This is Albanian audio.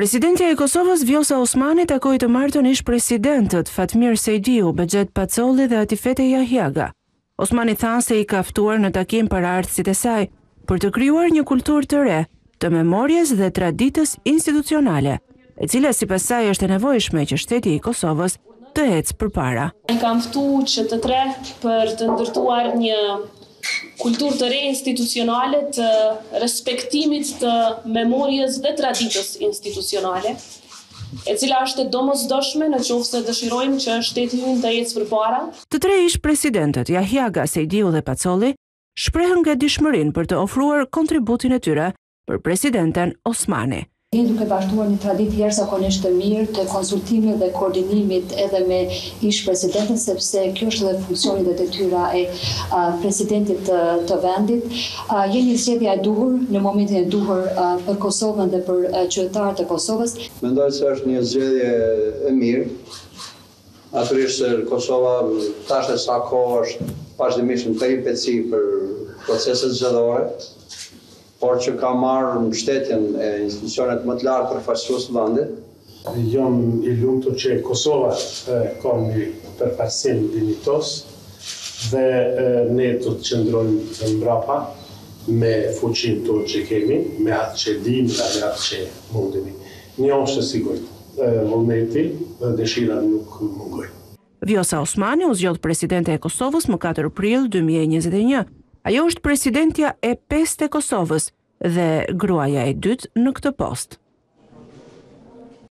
Presidentja e Kosovës Vjosa Osmani takoi të martën ish presidentët Fatmir Sejdiu, Bexhet Pacolli dhe Atifete Jahjaga. Osmani tha se i ka ftuar në takim paraardhësit e saj për të krijuar një kulturë të re të memorjes dhe traditës institucionale, e cila sipas saj është e nevojshme që shteti i Kosovës të ecë përpara. I kam ftuar që të tre për të ndërtuar një kulturë të re institucionale të respektimit të memorjes dhe traditës institucionale, e cila është e domosdoshme nëse dëshirojmë që shteti ynë të ecë përpara. Të tre ish presidentët Jahjaga, Sejdiu dhe Pacolli shprehën gatishmërinë për të ofruar kontributin e tyre për presidenten Osmani. Duke vazhduar një traditë jashtëzakonisht të mirë të konsultimit dhe koordinimit edhe me ish presidentët, sepse kjo është edhe funksioni dhe detyra e presidentit të vendit. Jeni zgjedhja e duhur në momentin e duhur për Kosovën dhe për qytetarët e Kosovës. Mendoj se është një zgjedhje e mirë. Natyrisht se Kosova tash e sa kohë është vazhdimisht në peripeci për proceset zgjedhore, por që ka marrë mbështetjen e institucionet më të lartë përfaqësues të vendit. Jam i lumtur që Kosova ka një përfaqësim dinjitos dhe ne do të qëndrojmë mbrapa me fuqinë tonë që kemi, me atë që dimë dhe me atë që mundemi. Një është e sigurt, vullneti dhe dëshira nuk mungojnë. Vjosa Osmani u zgjodh presidente e Kosovës më 4 prill 2021. Ajo është presidentja e 5 e Kosovës dhe gruaja e dytë në këtë post.